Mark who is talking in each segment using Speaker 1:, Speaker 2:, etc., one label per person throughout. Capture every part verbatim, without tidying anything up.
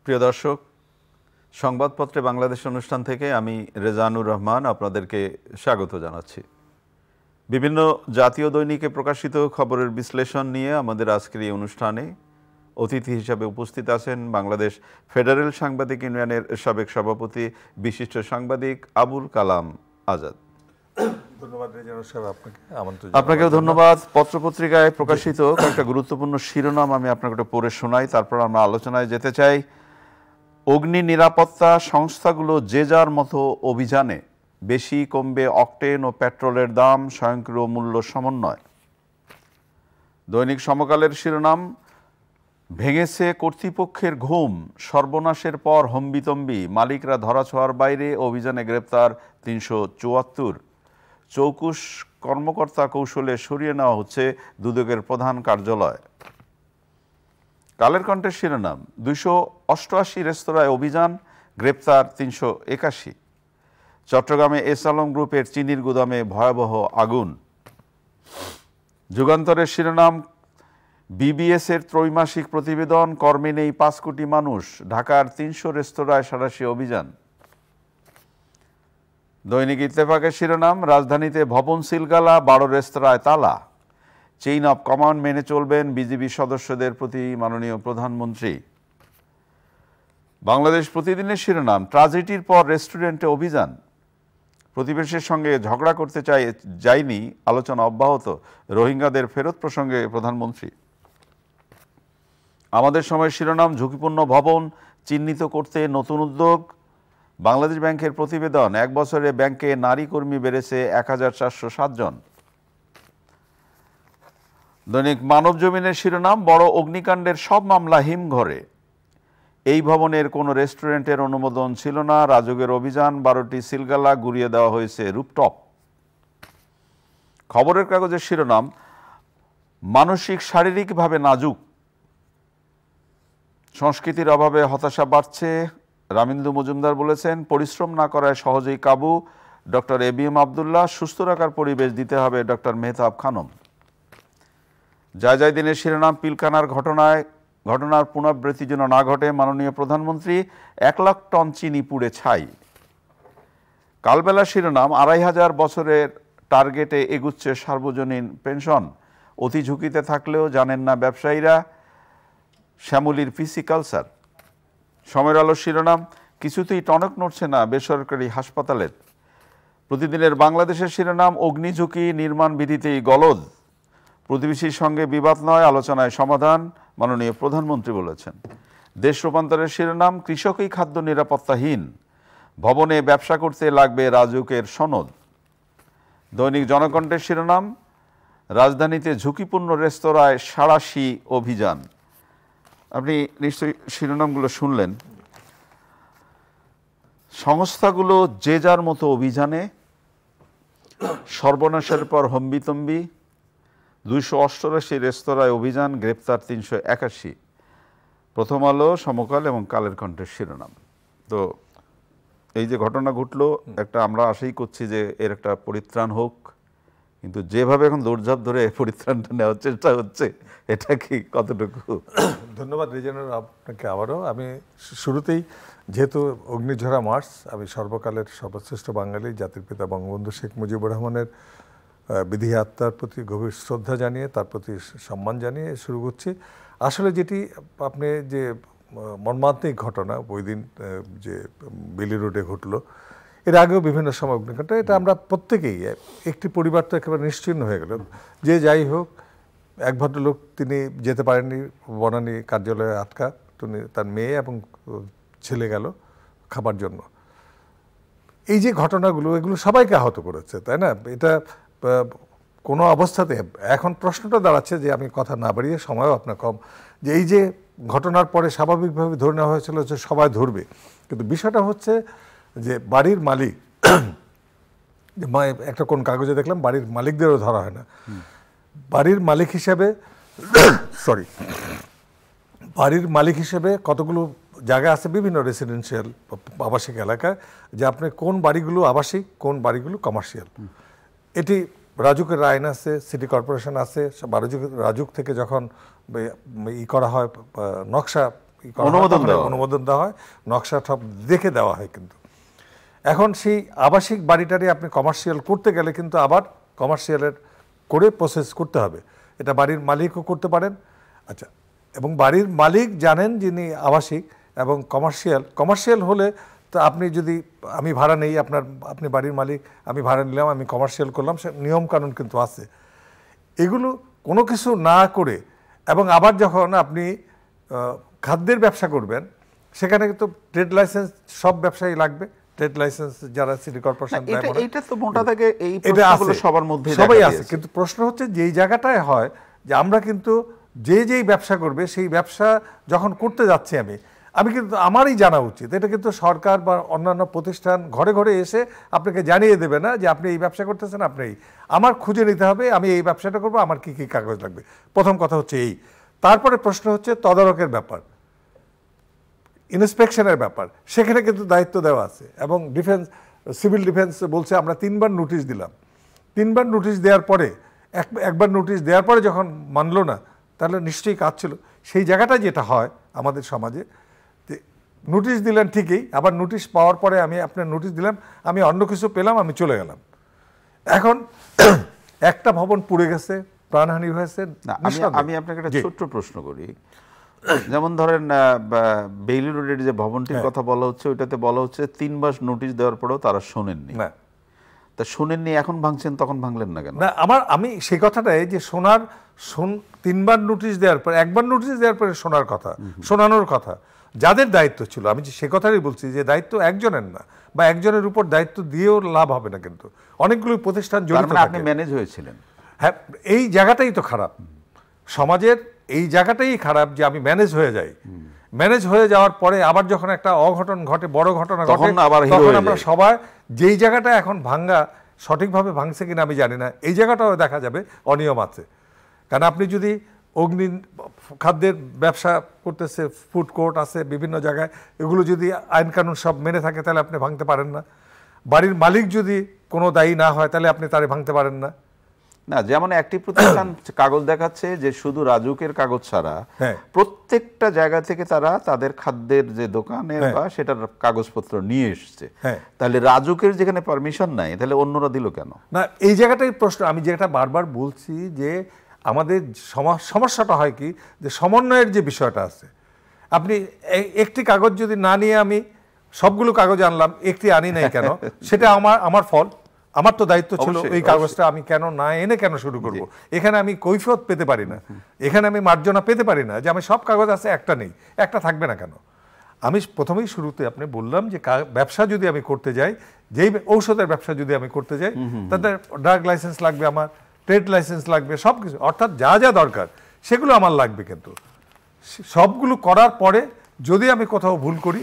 Speaker 1: প্রিয় দর্শক, সংবাদপত্রে বাংলাদেশ অনুষ্ঠান থেকে আমি রেজানুর রহমান আপনাদেরকে স্বাগত জানাচ্ছি। বিভিন্ন জাতীয় দৈনিকে প্রকাশিত খবরের বিশ্লেষণ নিয়ে আমাদের আজকের এই অনুষ্ঠানে অতিথি হিসাবে উপস্থিত আছেন বাংলাদেশ ফেডারেল সাংবাদিক ইউনিয়নের সাবেক সভাপতি বিশিষ্ট সাংবাদিক আবুল কালাম আজাদ।
Speaker 2: ধন্যবাদ রেজানুর সাহেব, আপনাকে আমন্ত্রণ।
Speaker 1: আপনাকেও ধন্যবাদ। পত্রপত্রিকায় প্রকাশিত কয়েকটা গুরুত্বপূর্ণ শিরোনাম আমি আপনাকে পড়ে শোনাই, তারপর আমরা আলোচনায় যেতে চাই। অগ্নি নিরাপত্তা সংস্থাগুলো যে যার মতো অভিযানে, বেশি কমবে অকটেন ও পেট্রোলের দাম, স্বয়ংক্রিয় মূল্য সমন্বয়। দৈনিক সমকালের শিরোনাম, ভেঙেছে কর্তৃপক্ষের ঘুম, সর্বনাশের পর হম্বিতম্বি, মালিকরা ধরাছোঁয়ার বাইরে, অভিযানে গ্রেপ্তার তিনশো চুয়াত্তর। চৌকুশ কর্মকর্তা কৌশলে সরিয়ে নেওয়া হচ্ছে দুদকের প্রধান কার্যালয়। কালের কণ্ঠের শিরোনাম, দুইশো অষ্টআশি রেস্তোরাঁয় অভিযান, গ্রেপ্তার তিনশো একাশি। চট্টগ্রামে এস আলম গ্রুপের চিনির গুদামে ভয়াবহ আগুন। যুগান্তরের শিরোনাম, বিবিএস এর ত্রৈমাসিক প্রতিবেদন, কর্মে নেই পাঁচ কোটি মানুষ, ঢাকার তিনশো রেস্তোরাঁয় সাঁড়াশি অভিযান। দৈনিক ইত্তেফাকের শিরোনাম, রাজধানীতে ভবন সিলগালা, বারো রেস্তোরাঁয় তালা। চেইন অব কমান্ড মেনে চলবেন বিজিবি সদস্যদের প্রতি মাননীয় প্রধানমন্ত্রী। বাংলাদেশ প্রতিদিনের শিরোনাম, ট্রাজেডির পর রেস্টুরেন্টে অভিযান, প্রতিবেশীর সঙ্গে ঝগড়া করতে চাই যায়নি, আলোচনা অব্যাহত, রোহিঙ্গাদের ফেরত প্রসঙ্গে প্রধানমন্ত্রী। আমাদের সময়ের শিরোনাম, ঝুঁকিপূর্ণ ভবন চিহ্নিত করতে নতুন উদ্যোগ, বাংলাদেশ ব্যাংকের প্রতিবেদন, এক বছরে ব্যাংকে নারী কর্মী বেড়েছে এক হাজার চারশো সাত জন। দৈনিক মানব জমিনের শিরোনাম, বড় অগ্নিকাণ্ডের সব মামলা হিমঘরে, এই ভবনের কোনো রেস্টুরেন্টের অনুমোদন ছিল না, রাজুকের অভিযান, বারোটি সিলগালা গুড়িয়ে দেওয়া হয়েছে রুপটপ। খবরের কাগজের শিরোনাম, মানসিক শারীরিকভাবে নাজুক, সংস্কৃতির অভাবে হতাশা বাড়ছে, রামিন্দু মজুমদার বলেছেন, পরিশ্রম না করায় সহজেই কাবু, doctor A B M Abdullah, সুস্থ রাখার পরিবেশ দিতে হবে ডক্টর মেহতাব খানম। যায় যায় দিনের শিরোনাম, পিলখানার ঘটনায় ঘটনার পুনরাবৃত্তি যেন না ঘটে, মাননীয় প্রধানমন্ত্রী, এক লাখ টন চিনি পুড়ে ছাই। কালবেলা শিরোনাম, আড়াই হাজার বছরের টার্গেটে এগুচ্ছে সার্বজনীন পেনশন, অতি ঝুঁকিতে থাকলেও জানেন না ব্যবসায়ীরা, শ্যামলীর পিসি কালচার। সময়ের আলোর শিরোনাম, কিছুতেই টনক নড়ছে না বেসরকারি হাসপাতালের। প্রতিদিনের বাংলাদেশের শিরোনাম, অগ্নিঝুঁকি নির্মাণ বিধিতেই গলদ, প্রতিবেশীর সঙ্গে বিবাদ নয়, আলোচনায় সমাধান, মাননীয় প্রধানমন্ত্রী বলেছেন। দেশ রূপান্তরের শিরোনাম, কৃষকই খাদ্য নিরাপত্তাহীন, ভবনে ব্যবসা করতে লাগবে রাজুকের সনদ। দৈনিক জনকণ্ঠের শিরোনাম, রাজধানীতে ঝুঁকিপূর্ণ রেস্তোরাঁয় সাঁড়াশি অভিযান। আপনি নিশ্চয়ই শিরোনামগুলো শুনলেন। সংস্থাগুলো যে যার মতো অভিযানে, সর্বনাশের পর হম্বিতম্বি, দুইশো অষ্টআশি রেস্তোরাঁয় অভিযান, গ্রেপ্তার তিনশো একাশি। প্রথম আলো, সমকাল এবং কালের কণ্ঠের শিরোনাম। তো এই যে ঘটনা ঘটলো, একটা আমরা আশাই করছি যে এর একটা পরিত্রাণ হোক, কিন্তু যেভাবে এখন দৌড়ঝাঁপ ধরে পরিত্রাণটা নেওয়ার চেষ্টা হচ্ছে, এটা কি কতটুকু?
Speaker 2: ধন্যবাদ রেজানুর আপনাকে আবারও। আমি শুরুতেই, যেহেতু অগ্নিঝরা মার্চ, আমি সর্বকালের সর্বশ্রেষ্ঠ বাঙালি জাতির পিতা বঙ্গবন্ধু শেখ মুজিবুর রহমানের বিধি আত্মার প্রতি গভীর শ্রদ্ধা জানিয়ে, তার প্রতি সম্মান জানিয়ে শুরু করছি। আসলে যেটি আপনি যে মর্মান্তিক ঘটনা ওই দিন যে বেলি রোডে ঘটলো, এর আগেও বিভিন্ন সময় অগ্নিকাণ্ড, এটা আমরা প্রত্যেকেই, একটি পরিবার তো একেবারে নিশ্চিহ্ন হয়ে গেল। যে যাই হোক, এক ভদ্রলোক তিনি যেতে পারেননি, বনানী কার্যালয়ে আটকা, তিনি তার মেয়ে এবং ছেলে গেল খাবার জন্য। এই যে ঘটনাগুলো, এগুলো সবাইকে আহত করেছে, তাই না? এটা কোনো অবস্থাতে, এখন প্রশ্নটা দাঁড়াচ্ছে যে, আমি কথা না বাড়িয়ে, সময়ও আপনার কম, যে এই যে ঘটনার পরে স্বাভাবিকভাবে ধরে নেওয়া হয়েছিল যে সবাই ধরবে, কিন্তু বিষয়টা হচ্ছে যে বাড়ির মালিক, একটা কোন কাগজে দেখলাম বাড়ির মালিকদেরও ধরা হয় না। বাড়ির মালিক হিসেবে সরি বাড়ির মালিক হিসেবে কতগুলো জায়গা আছে বিভিন্ন রেসিডেন্সিয়াল আবাসিক এলাকায়, যে আপনি কোন বাড়িগুলো আবাসিক, কোন বাড়িগুলো কমার্শিয়াল, এটি রাজুকের আইন আছে, সিটি কর্পোরেশন আছে। রাজুক রাজুক থেকে যখন ই করা হয়, নকশা অনুমোদন দেওয়া হয়, নকশা সব দেখে দেওয়া হয়। কিন্তু এখন সেই আবাসিক বাড়িটারে আপনি কমার্শিয়াল করতে গেলে কিন্তু আবার কমার্শিয়ালের করে প্রসেস করতে হবে। এটা বাড়ির মালিকও করতে পারেন। আচ্ছা, এবং বাড়ির মালিক জানেন যিনি আবাসিক এবং কমার্শিয়াল কমার্শিয়াল হলে তো আপনি যদি আমি ভাড়া নেই, আপনার আপনি বাড়ির মালিক, আমি ভাড়া নিলাম, আমি কমার্শিয়াল করলাম, সে নিয়মকানুন কিন্তু আছে। এগুলো কোনো কিছু না করে এবং আবার যখন আপনি খাদ্যের ব্যবসা করবেন সেখানে কিন্তু ট্রেড লাইসেন্স সব ব্যবসায়ী লাগবে। ট্রেড লাইসেন্স যারা সিটি কর্পোরেশন
Speaker 1: এটা তো মোটা থেকে এই প্রশ্নগুলো সবার মধ্যে
Speaker 2: সবাই আছে। কিন্তু প্রশ্ন হচ্ছে যেই জায়গাটায় হয় যে আমরা কিন্তু যে যেই ব্যবসা করবে সেই ব্যবসা যখন করতে যাচ্ছি আমি আমি কিন্তু আমারই জানা উচিত। এটা কিন্তু সরকার বা অন্যান্য প্রতিষ্ঠান ঘরে ঘরে এসে আপনাকে জানিয়ে দেবে না যে আপনি এই ব্যবসা করতেছেন, আপনি এই আমার খুঁজে নিতে হবে আমি এই ব্যবসাটা করবো, আমার কি কি কাগজ লাগবে। প্রথম কথা হচ্ছে এই। তারপরে প্রশ্ন হচ্ছে তদারকের ব্যাপার, ইন্সপেকশনের ব্যাপার, সেখানে কিন্তু দায়িত্ব দেওয়া আছে। এবং ডিফেন্স সিভিল ডিফেন্স বলছে আমরা তিনবার নোটিশ দিলাম, তিনবার নোটিশ দেওয়ার পরে এক একবার নোটিশ দেওয়ার পরে যখন মানলো না তাহলে নিশ্চয়ই কাজ ছিল। সেই জায়গাটা যেটা হয় আমাদের সমাজে, নোটিশ দিলেন ঠিকই, আবার নোটিশ পাওয়ার পরে আমি আপনার নোটিশ দিলাম, আমি অন্য কিছু পেলাম, আমি চলে গেলাম। এখন একটা ভবন পুড়ে গেছে, প্রাণহানি হয়েছে।
Speaker 1: আমি আপনাকে একটা ছোট্ট প্রশ্ন করি। যেমন ধরেন বেইলি রোডের যে ভবনটির কথা বলা হচ্ছে, ওইটাতে বলা হচ্ছে তিনবার নোটিশ দেওয়ার পরেও তারা শোনেননি।
Speaker 2: না,
Speaker 1: তা শোনেননি, এখন ভাঙছেন, তখন ভাঙলেন না কেন?
Speaker 2: না, আমার আমি সেই কথাটাই যে শোনার শোন তিনবার নোটিশ দেওয়ার পর একবার নোটিশ দেওয়ার পরে শোনার কথা, শোনানোর কথা যাদের দায়িত্ব ছিল, আমি সে কথাই বলছি যে দায়িত্ব একজনের না, বা একজনের উপর দায়িত্ব দিয়েও লাভ হবে না। কিন্তু অনেকগুলো প্রতিষ্ঠান জড়িত থাকে।
Speaker 1: আপনি ম্যানেজ হয়েছিলেন।
Speaker 2: হ্যাঁ, এই জায়গাটাই তো খারাপ সমাজের, এই জায়গাটাই খারাপ যে আমি ম্যানেজ হয়ে যাই। ম্যানেজ হয়ে যাওয়ার পরে আবার যখন একটা অঘটন ঘটে, বড় ঘটনা ঘটে, তখন আমরা সবাই যেই জায়গাটা এখন ভাঙ্গা সঠিকভাবে ভাঙছে কিনা আমি জানি না, এই জায়গাটাও দেখা যাবে অনিয়ম আছে। কারণ আপনি যদি অগ্নি খাদ্যের ব্যবসা করতেছে, ফুড কোর্ট আছে বিভিন্ন জায়গায়, এগুলো যদি আইন কানুন সব মেনে থাকে তাহলে আপনি ভাঙতে পারেন না। বাড়ির মালিক যদি কোনো দায়ী না হয় তাহলে আপনি তারে ভাঙতে পারেন না।
Speaker 1: না, যেমন একটি প্রতিষ্ঠান কাগজ দেখাচ্ছে যে শুধু রাজুকের কাগজ ছাড়া প্রত্যেকটা জায়গা থেকে তারা তাদের খাদ্যের যে দোকানের বা সেটার কাগজপত্র নিয়ে এসছে। তাহলে রাজুকের যেখানে পারমিশন নাই তাহলে অন্যরা দিল কেন?
Speaker 2: না, এই জায়গাটাই প্রশ্ন। আমি যেটা বারবার বলছি যে আমাদের সমস্যাটা হয় কি, যে সমন্বয়ের যে বিষয়টা আছে, আপনি একটি কাগজ যদি না নিয়ে আমি সবগুলো কাগজ আনলাম, একটি আনি নাই কেন, সেটা আমার আমার ফল। আমার তো দায়িত্ব ছিল এই কাগজটা আমি কেন না এনে কেন শুরু করব। এখানে আমি কৈফিয়ত পেতে পারি না, এখানে আমি মার্জনা পেতে পারি না যে আমি সব কাগজ আছে একটা নেই, একটা থাকবে না কেন। আমি প্রথমেই শুরুতে আপনি বললাম যে ব্যবসা যদি আমি করতে যাই, যেই ঔষধের ব্যবসা যদি আমি করতে যাই, তাদের ড্রাগ লাইসেন্স লাগবে, আমার ট্রেড লাইসেন্স লাগবে, সব কিছু, অর্থাৎ যা যা দরকার সেগুলো আমার লাগবে। কিন্তু সবগুলো করার পরে যদি আমি কোথাও ভুল করি,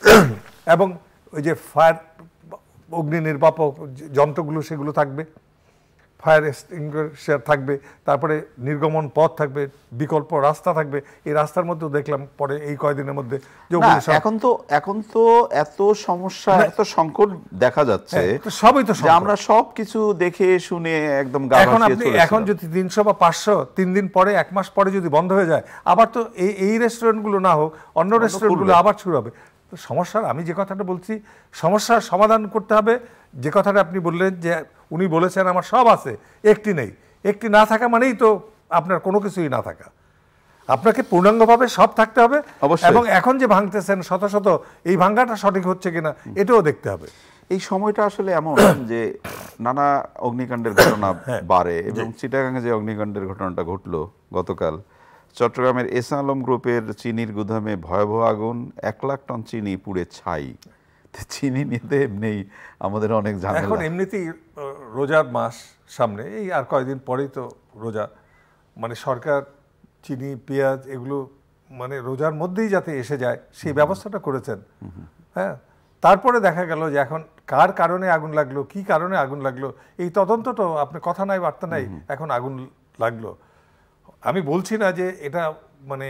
Speaker 2: এবং ওই যে ফায়ার অগ্নি নির্বাপক যন্ত্রগুলো সেগুলো থাকবে, ফায়ার এক্সটিংগুইশার থাকবে, তারপরে নির্গমন পথ থাকবে, বিকল্প রাস্তা থাকবে। এই রাস্তার মধ্যেও দেখলাম পরে এই কয়দিনের মধ্যে
Speaker 1: এখন তো এখন তো এত সমস্যা, এত সংকট দেখা যাচ্ছে,
Speaker 2: সবই তো
Speaker 1: আমরা সব কিছু দেখে শুনে একদম
Speaker 2: এখন আপনি এখন যদি তিনশো বা পাঁচশো তিন দিন পরে, এক মাস পরে যদি বন্ধ হয়ে যায়, আবার তো এই এই রেস্টুরেন্টগুলো না হোক, অন্য রেস্টুরেন্টগুলো আবার শুরু হবে। সমস্যার আমি যে কথাটা বলছি, সমস্যার সমাধান করতে হবে। যে কথাটা আপনি বললেন যে উনি বলেছেন আমার সব আছে, একটি নেই, একটি না থাকা মানেই তো আপনার কোনো কিছুই না থাকা। আপনাকে পূর্ণাঙ্গভাবে সব থাকতে হবে, এবং এখন যে ভাঙতেছেন শত শত, এই ভাঙাটা সঠিক হচ্ছে কিনা এটাও দেখতে হবে।
Speaker 1: এই সময়টা আসলে এমন যে নানা অগ্নিকাণ্ডের ঘটনা বাড়ে, এবং চিটাগাঙে যে অগ্নিকাণ্ডের ঘটনাটা ঘটলো গতকাল, চট্টগ্রামের এস আলম গ্রুপের চিনির গুদামে ভয়াবহ আগুন, এক লাখ টন চিনি পুড়ে ছাই। চিনি নিতে এমনি আমাদের অনেক ঝামেলা।
Speaker 2: এখন এমনিতেই রোজার মাস সামনে, এই আর কয়েকদিন পরেই তো রোজা, মানে সরকার চিনি পেঁয়াজ এগুলো মানে রোজার মধ্যেই যাতে এসে যায় সেই ব্যবস্থাটা করেছেন। হ্যাঁ, তারপরে দেখা গেল যে এখন কার কারণে আগুন লাগলো, কি কারণে আগুন লাগলো, এই তদন্ত তো আপনি কথা নাই বার্তা নাই, এখন আগুন লাগলো। আমি বলছি না যে এটা মানে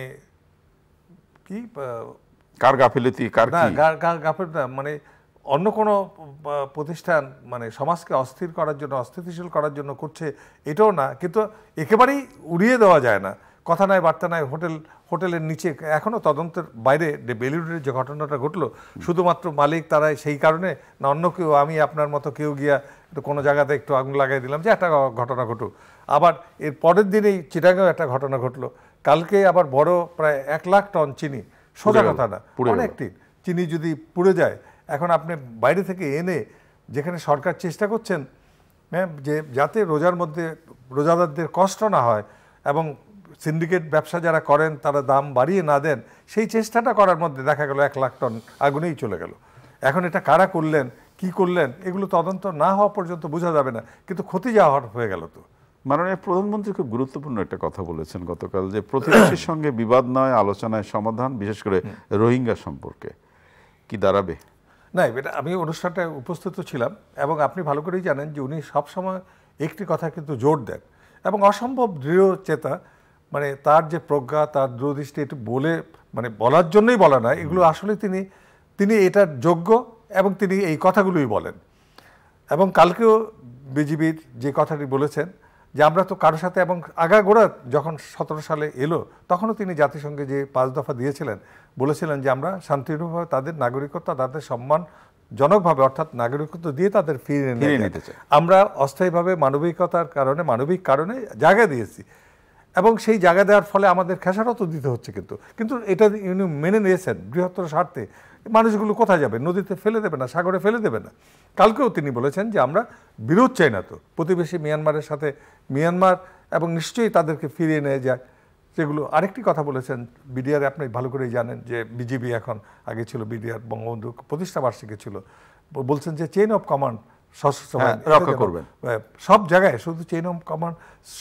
Speaker 2: কি
Speaker 1: কার গাফিলতি, কার
Speaker 2: না গাফিলতি, মানে অন্য কোনো প্রতিষ্ঠান মানে সমাজকে অস্থির করার জন্য, অস্থিতিশীল করার জন্য করছে এটাও না, কিন্তু একেবারেই উড়িয়ে দেওয়া যায় না। কথা নাই বার্তা নাই, হোটেল হোটেলের নিচে এখনও তদন্তের বাইরে বেলিউডের যে ঘটনাটা ঘটলো শুধুমাত্র মালিক তারাই সেই কারণে না অন্য কেউ, আমি আপনার মতো কেউ গিয়া একটু কোনো জায়গাতে একটু আগুন লাগাই দিলাম যে একটা ঘটনা ঘটুক। আবার এর পরের দিনেই চিটাগাঁও একটা ঘটনা ঘটলো, কালকে আবার বড় প্রায় এক লাখ টন চিনি, সোজা কথা না অনেকটি চিনি যদি পুড়ে যায়, এখন আপনি বাইরে থেকে এনে যেখানে সরকার চেষ্টা করছেন হ্যাঁ যে যাতে রোজার মধ্যে রোজাদারদের কষ্ট না হয় এবং সিন্ডিকেট ব্যবসা যারা করেন তারা দাম বাড়িয়ে না দেন, সেই চেষ্টাটা করার মধ্যে দেখা গেল এক লাখ টন আগুনেই চলে গেল। এখন এটা কারা করলেন কি করলেন এগুলো তদন্ত না হওয়া পর্যন্ত বোঝা যাবে না, কিন্তু ক্ষতি যা হওয়ার হয়ে গেল। তো
Speaker 1: মাননীয় প্রধানমন্ত্রী খুব গুরুত্বপূর্ণ একটা কথা বলেছেন গতকাল, যে প্রতিবেশীর সঙ্গে বিবাদ নয় আলোচনায় সমাধান, বিশেষ করে রোহিঙ্গা সম্পর্কে কি দাঁড়াবে?
Speaker 2: না, এটা আমি অনুষ্ঠানটায় উপস্থিত ছিলাম এবং আপনি ভালো করেই জানেন যে উনি সবসময় একটি কথা কিন্তু জোর দেন এবং অসম্ভব দৃঢ় চেতা, মানে তার যে প্রজ্ঞা তার দূরদৃষ্টি একটু বলে মানে বলার জন্যই বলা না, এগুলো আসলে তিনি তিনি এটার যোগ্য এবং তিনি এই কথাগুলোই বলেন। এবং কালকেও বিজিবির যে কথাটি বলেছেন যে আমরা তো কারোর সাথে, এবং আগাগোড়া যখন সতেরো সালে এলো তখনও তিনি জাতিসংঘে যে পাঁচ দফা দিয়েছিলেন বলেছিলেন যে আমরা শান্তিপূর্ণভাবে তাদের নাগরিকত্ব তাদের সম্মান জনকভাবে অর্থাৎ নাগরিকত্ব দিয়ে তাদের ফিরিয়ে নিতে চাই। আমরা অস্থায়ীভাবে মানবিকতার কারণে মানবিক কারণে জায়গা দিয়েছি এবং সেই জায়গা দেওয়ার ফলে আমাদের খেসারত দিতে হচ্ছে, কিন্তু কিন্তু এটা উনি মেনে নিয়েছেন বৃহত্তর স্বার্থে। মানুষগুলো কোথায় যাবে? নদীতে ফেলে দেবে না, সাগরে ফেলে দেবে না। কালকেও তিনি বলেছেন যে আমরা বিরোধ চাই না তো প্রতিবেশী মিয়ানমারের সাথে, মিয়ানমার এবং নিশ্চয়ই তাদেরকে ফিরিয়ে নিয়ে যায় সেগুলো। আরেকটি কথা বলেছেন বিডিআর, আপনি ভালো করেই জানেন যে বিজিবি এখন আগে ছিল বিডিআর বঙ্গবন্ধু প্রতিষ্ঠা বার্ষিকী ছিল, বলছেন যে চেইন অফ কমান্ড সশস্ত্র বাহিনী রক্ষা করবেন সব জায়গায়, শুধু চেইন অফ কমান্ড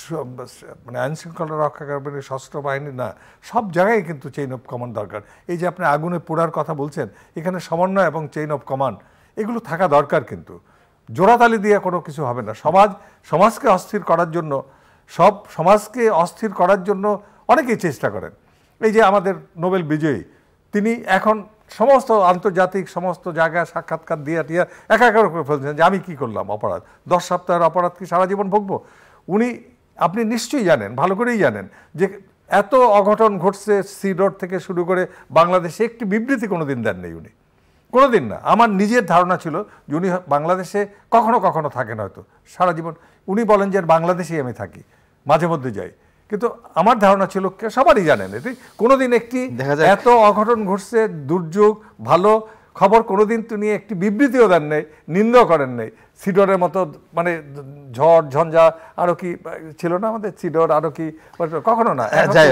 Speaker 2: মানে আইন শৃঙ্খলা রক্ষা করবেন সশস্ত্র বাহিনী না, সব জায়গায় কিন্তু চেইন অফ কমান্ড দরকার। এই যে আপনি আগুনে পোড়ার কথা বলছেন, এখানে সমন্বয় এবং চেইন অফ কমান্ড এগুলো থাকা দরকার, কিন্তু জোড়াতালি দিয়ে কোনো কিছু হবে না। সমাজ সমাজকে অস্থির করার জন্য, সব সমাজকে অস্থির করার জন্য অনেকেই চেষ্টা করেন। এই যে আমাদের নোবেল বিজয়ী তিনি এখন সমস্ত আন্তর্জাতিক সমস্ত জায়গায় সাক্ষাৎকার দিয়ে টিয়া একাকার করে ফেলছেন যে আমি কি করলাম অপরাধ, দশ সপ্তাহের অপরাধ কি সারা জীবন ভুগবো? উনি আপনি নিশ্চয়ই জানেন, ভালো করেই জানেন যে এত অঘটন ঘটছে সি রোড থেকে শুরু করে বাংলাদেশে, একটি বিবৃতি কোনো দিন দেন নেই উনি, কোনো দিন না। আমার নিজের ধারণা ছিল যে উনি বাংলাদেশে কখনো কখনো থাকেন হয়তো সারা জীবন, উনি বলেন যে বাংলাদেশেই আমি থাকি, মাঝে মধ্যে যাই, কিন্তু আমার ধারণা ছিল সবারই জানেন এটি কোনোদিন একটি এত অঘটন ঘটছে দুর্যোগ ভালো খবর কোনোদিন তিনি একটি বিবৃতিও দেন নেই, নিন্দাও করেন নেই। সিডরের মতো মানে ঝড় ঝঞ্ঝা আরো কি ছিল না আমাদের সিডর, আরো কি কখনো না।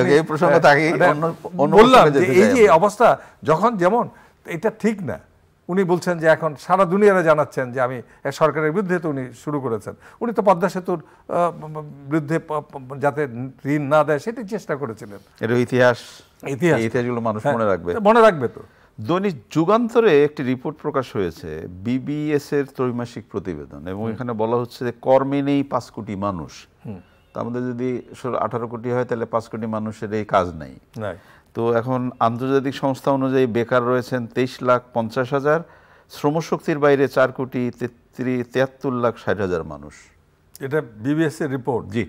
Speaker 2: বললাম যে এই যে অবস্থা যখন যেমন এটা ঠিক না, উনি বলছেন যে এখন সারা দুনিয়ারে জানাচ্ছেন যে আমি সরকারের বিরুদ্ধে, তো উনি শুরু করেছেন, উনি তো পদ্মা সেতুর বিরুদ্ধে যাতে ঋণ না দেয় সেটি চেষ্টা করেছিলেন।
Speaker 1: এটা ইতিহাস,
Speaker 2: ইতিহাস
Speaker 1: ইতিহাসগুলো মানুষ মনে রাখবে,
Speaker 2: মনে রাখবে। তো
Speaker 1: দৈনিক যুগান্তরে একটি রিপোর্ট প্রকাশ হয়েছে বিবিএস এর ত্রৈমাসিক প্রতিবেদন, এবং এখানে বলা হচ্ছে যে কর্মে নেই পাঁচ কোটি মানুষ। তার মধ্যে যদি আঠারো কোটি হয় তাহলে পাঁচ কোটি মানুষের এই কাজ নাই। তো এখন আন্তর্জাতিক সংস্থা অনুযায়ী বেকার রয়েছেন তেইশ লাখ পঞ্চাশ হাজার, শ্রমশক্তির বাইরে চার কোটি তিয়াত্তর লাখ ষাট হাজার মানুষ।
Speaker 2: এটা বিবিএস এর রিপোর্ট।
Speaker 1: জি,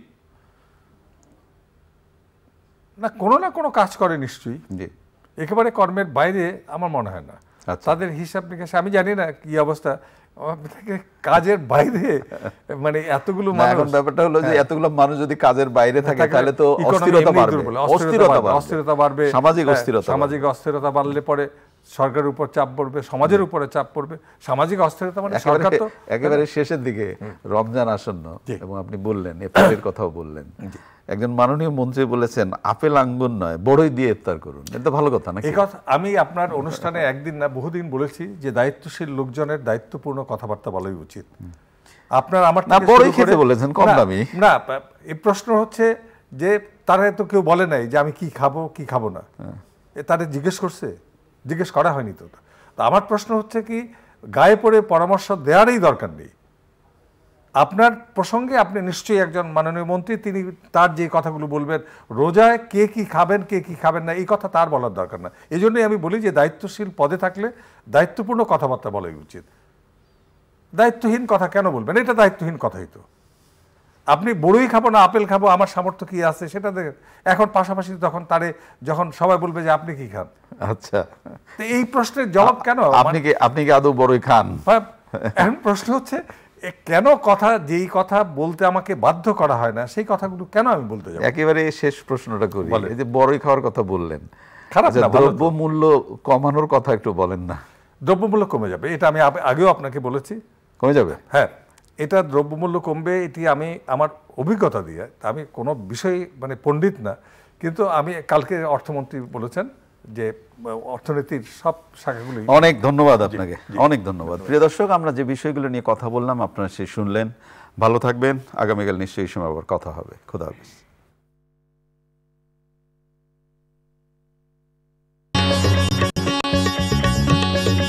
Speaker 2: না কোনো না কোনো কাজ করে নিশ্চয়ই,
Speaker 1: জি,
Speaker 2: একেবারে কর্মের বাইরে আমার মনে হয় না। তাদের হিসাব নিকাশ আমি জানি না কি অবস্থা, কাজের বাইরে মানে এতগুলো মানুষ।
Speaker 1: ব্যাপারটা হলো যে এতগুলো মানুষ যদি কাজের বাইরে থাকে তাহলে তো অস্থিরতা বাড়বে,
Speaker 2: অস্থিরতা বাড়বে,
Speaker 1: সামাজিক অস্থিরতা,
Speaker 2: সামাজিক অস্থিরতা বাড়লে পরে সরকারের উপর চাপ পড়বে, সমাজের উপরে চাপ পড়বে। সামাজিক অস্থিরতা মানে সরকার তো
Speaker 1: একেবারে শেষের দিকে, রমজান আসন্ন, এবং আপনি বললেন ইফতারের কথাও বললেন। একজন মাননীয় মন্ত্রী বলেছেন আপেল আঙ্গুর নয় বড়ই দিয়ে ইফতার করুন, এটা ভালো কথা না?
Speaker 2: এই কথা আমি আপনার অনুষ্ঠানে একদিন না বহুদিন বলেছি যে দায়িত্বশীল লোকজনের দায়িত্বপূর্ণ কথাবার্তা বলাই উচিত। আপনার আমার
Speaker 1: না বড়ই খেতে বলেছেন কম দামি
Speaker 2: না, এই প্রশ্ন হচ্ছে যে তারা তো কেউ বলে নাই যে আমি কি খাবো কি খাবো না, তারা জিজ্ঞেস করছে, জিজ্ঞেস করা হয়নি। তো আমার প্রশ্ন হচ্ছে কি গায়ে পড়ে পরামর্শ দেওয়ারই দরকার নেই। আপনার প্রসঙ্গে আপনি নিশ্চয়ই একজন মাননীয় মন্ত্রী, তিনি তার যে কথাগুলো বলবেন রোজায় কে কি খাবেন কে কি খাবেন না এই কথা তার বলার দরকার না। এই জন্যই আমি বলি যে দায়িত্বশীল পদে থাকলে দায়িত্বপূর্ণ কথাবার্তা বলাই উচিত। দায়িত্বহীন কথা কেন বলবেন? এটা দায়িত্বহীন কথাই তো। আপনি বড়ই খাবো না আপেল খাবো, আমার সামর্থ্য কি আছে সেটা দেখেন। এখন পাশাপাশি তখন তারে যখন সবাই বলবে যে আপনি কি খান,
Speaker 1: আচ্ছা,
Speaker 2: তো এই প্রশ্নের জবাব কেন?
Speaker 1: আপনি কি আপনি কি আদৌ বড়ই খান?
Speaker 2: এখন প্রশ্ন হচ্ছে এ কেন কথা, যেই কথা বলতে আমাকে বাধ্য করা হয় না সেই কথাগুলো কেন আমি বলতে যাব?
Speaker 1: একেবারে শেষ প্রশ্নটা করি, এই যে বড়ই খাওয়ার কথা বললেন,
Speaker 2: খারাপ না,
Speaker 1: দ্রব্য মূল্য কমানোর কথা একটু বলেন না।
Speaker 2: দ্রব্যমূল্য কমে যাবে, এটা আমি আগেও আপনাকে বলেছি।
Speaker 1: কমে যাবে?
Speaker 2: হ্যাঁ, এটা দ্রব্যমূল্য কমবে, এটি আমি আমার অভিজ্ঞতা দিয়ে, আমি কোনো বিষয় মানে পণ্ডিত না, কিন্তু আমি কালকে অর্থমন্ত্রী বলেছেন যে অর্থনীতির সব শাখাগুলি।
Speaker 1: অনেক ধন্যবাদ আপনাকে, অনেক ধন্যবাদ। প্রিয় দর্শক, আমরা যে বিষয়গুলো নিয়ে কথা বললাম আপনারা সে শুনলেন। ভালো থাকবেন, আগামীকাল নিশ্চয়ই সময় আবার কথা হবে। খোদা হাফেজ।